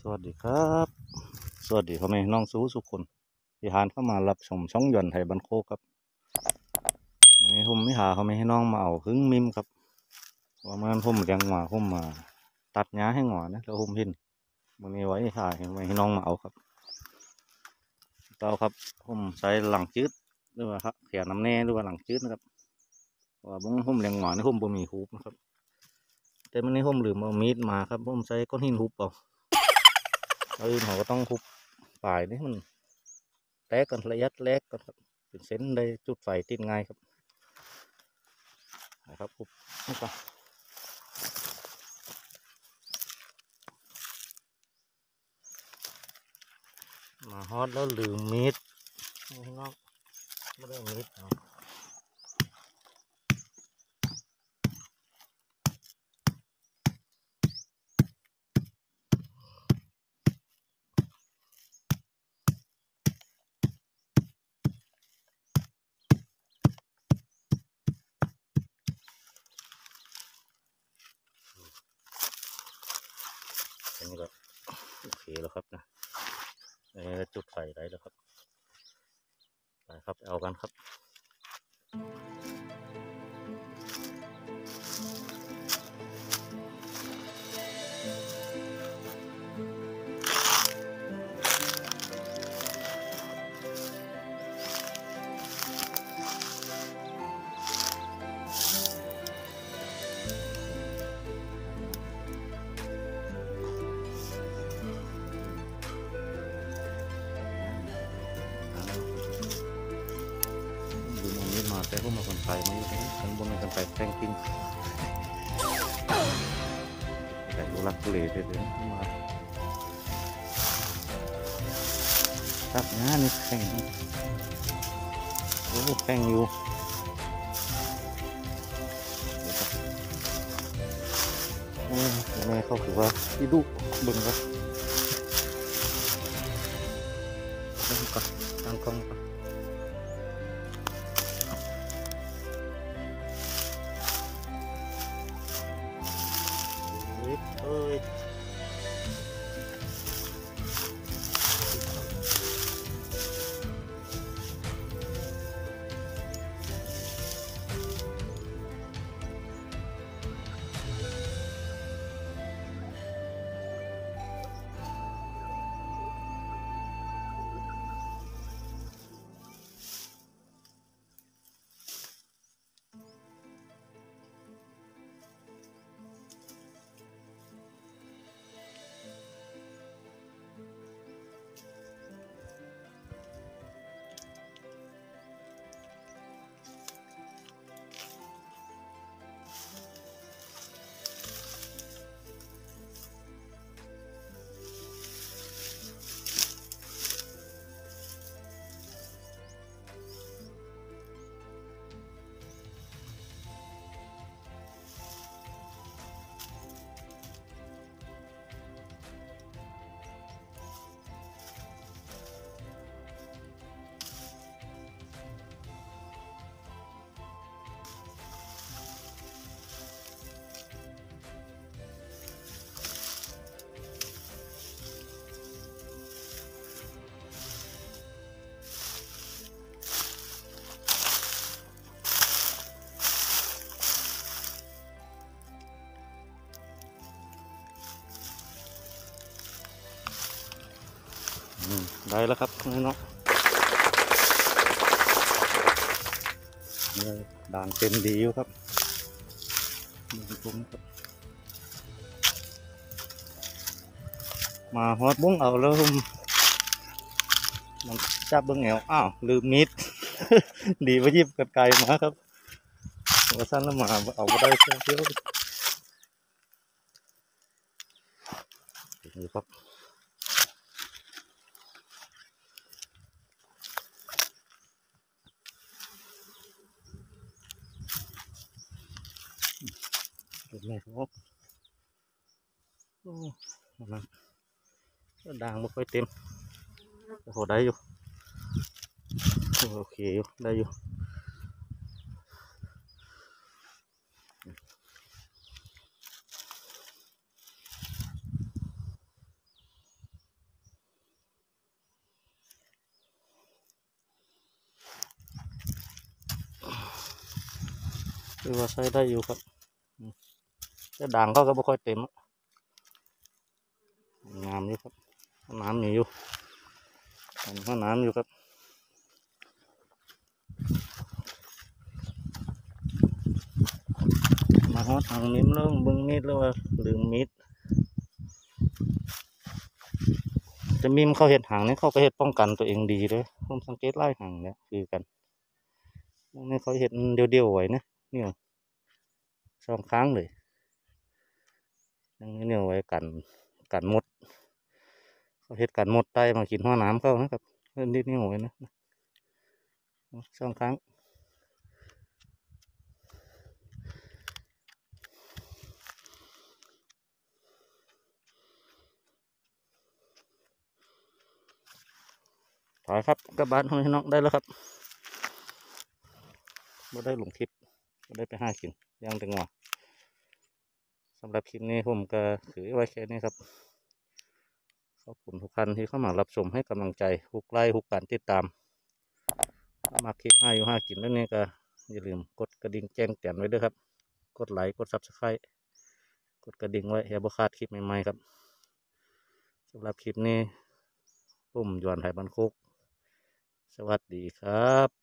สวัสดีครับสวัสดีพ่อแม่น้องสู้สุกคนที่หานเข้ามารับชมช่องหย่อนไทยบันโคกครับวันนี้ผมไม่หาเขาไม่ให้น้องมาเอาหึ่งมิมครับว่ามันผมเลี้ยงหมาผมมาตัดหญ้าให้หงอนะแล้วผมเห็นวันนี้ไว้ถ่ายไม่ให้น้องมาเอาครับเต้าครับผมใช้หลังจืดหรือว่าครับเขียน้ำแน่หรือว่าหลังจืดนะครับว่าผมเลี้ยงหมาในผมบ่มีหูบนะครับแต่มันนี้ผมลืมเอามีดมาครับผมใช้ก้อนหินหุบเอาอื่นเขาก็ต้องหุบปลายนี่มันแตกกันระยะแรกก่อนครับเป็นเส้นได้จุดไฟติดง่ายครับนะครับหุบนี่ก่อนมาฮอตแล้วลืมมีดนี่น้องไม่ได้มีดอันนี้ก็โอเคแล้วครับนะจุดไฟได้แล้วครับไปครับเอากันครับดูมันมีดมาแต่พวกมันคนไฟมาอยู่ทั้งบนมันคนไฟแท่งกิ้งแต่ดูรักเลยเรื่อยๆมาตัดงานนี่แข่งโอ้แข่งอยู่แม่เขาคือว่าที่ดุบึงครับตั้งก่อนตั้งกล้องก่อนเอ้ยได้แล้วครับนี่เนาะด่างเต็มดีอยู่ครับมาฮอดบุ้งเอาแล้วมันจับเบิ้งแอวอ้าวลืมมิด ดีว่ายิบกันไกลมาครับว่าสั้นแล้วมาเอาไปได้เที่ยวนี่ครับแม่ครับโอ้มันด่างไม่ค่อยเต็มโอ้โหได้อยู่โอเคอยู่ได้อยู่คือว่าใช้ได้อยู่ครับแต่ด่างเขาก็ไม่ค่อยเต็มอะงามอยู่ครับน้ำมีอยู่ข้างน้ำอยู่ครับมาฮอดทางมิมแล้วเบิ้งมีดแล้วว่าลืมมีดจะมิมเขาเห็ดหางนี่เขาก็เห็ดป้องกันตัวเองดีเลยผมสังเกตไล่หางเนี่ยคือกันนี่เขาเห็ดเดียวๆไว้นะเนี่ยสองครั้งเลยยังเนี่ยไว้กันมดเขาเห็ดกันมดไต้มากินหัวน้ำเขานะครับนิดนี่ไว้นะสองครั้งถอยครับกลับบ้านให้น้องได้แล้วครับไม่ได้ลงคลิปไม่ได้ไปหากินย่างแต่งอสำหรับคลิปนี้ผมก็ถือไว้แค่นี้ครับขอบคุณทุกท่านที่เข้ามารับชมให้กำลังใจทุกไลค์ทุกการติดตามมาคลิป5 อยู่ 5 กินแล้วนี่ก็อย่าลืมกดกระดิ่งแจ้งเตือนไว้ด้วยครับกดไลค์กดซับสไครต์กดกระดิ่งไว้อย่าพลาดคลิปใหม่ๆครับสำหรับคลิปนี้ผมยวนไทยบ้านโคกสวัสดีครับ